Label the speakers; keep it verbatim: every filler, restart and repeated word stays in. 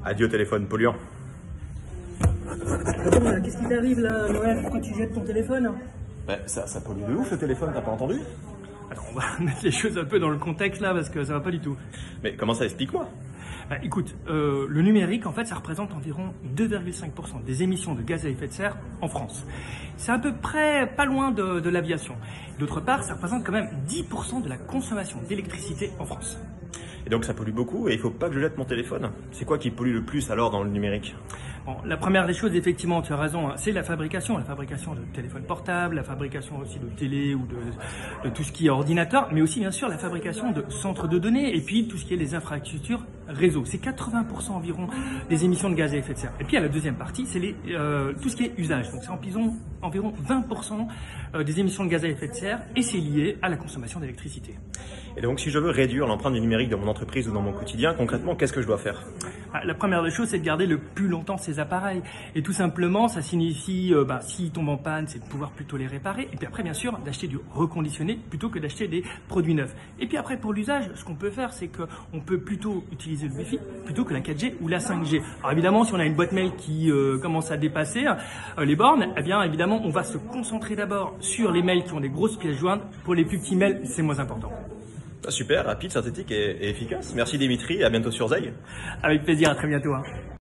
Speaker 1: Adieu téléphone polluant.
Speaker 2: Qu'est-ce qui t'arrive là, Noël? Pourquoi tu jettes ton téléphone?
Speaker 1: Bah, ça, ça pollue de ouf le téléphone, t'as pas entendu?
Speaker 2: Alors on va mettre les choses un peu dans le contexte là parce que ça va pas du tout.
Speaker 1: Mais comment ça, explique-moi?
Speaker 2: Bah, écoute, euh, le numérique en fait ça représente environ deux virgule cinq pour cent des émissions de gaz à effet de serre en France. C'est à peu près pas loin de, de l'aviation. D'autre part, ça représente quand même dix pour cent de la consommation d'électricité en France.
Speaker 1: Et donc ça pollue beaucoup et il faut pas que je jette mon téléphone. C'est quoi qui pollue le plus alors dans le numérique?
Speaker 2: Bon, la première des choses, effectivement, tu as raison, hein, c'est la fabrication, la fabrication de téléphones portables, la fabrication aussi de télé ou de, de tout ce qui est ordinateur, mais aussi bien sûr la fabrication de centres de données et puis tout ce qui est les infrastructures réseau. C'est quatre-vingts pour cent environ des émissions de gaz à effet de serre. Et puis à la deuxième partie, c'est les, euh, tout ce qui est usage. Donc c'est environ, environ vingt pour cent des émissions de gaz à effet de serre et c'est lié à la consommation d'électricité.
Speaker 1: Et donc si je veux réduire l'empreinte du numérique dans mon entreprise ou dans mon quotidien, concrètement, qu'est-ce que je dois faire?
Speaker 2: La première des choses, c'est de garder le plus longtemps ces appareils. Et tout simplement, ça signifie, euh, bah, s'ils tombent en panne, c'est de pouvoir plutôt les réparer. Et puis après, bien sûr, d'acheter du reconditionné plutôt que d'acheter des produits neufs. Et puis après, pour l'usage, ce qu'on peut faire, c'est qu'on peut plutôt utiliser le Wi-Fi plutôt que la quatre G ou la cinq G. Alors évidemment, si on a une boîte mail qui euh, commence à dépasser euh, les bornes, eh bien évidemment, on va se concentrer d'abord sur les mails qui ont des grosses pièces jointes. Pour les plus petits mails, c'est moins important.
Speaker 1: Super, rapide, synthétique et, et efficace. Merci Dimitri, à bientôt sur Zeig.
Speaker 2: Avec plaisir, à très bientôt. Hein.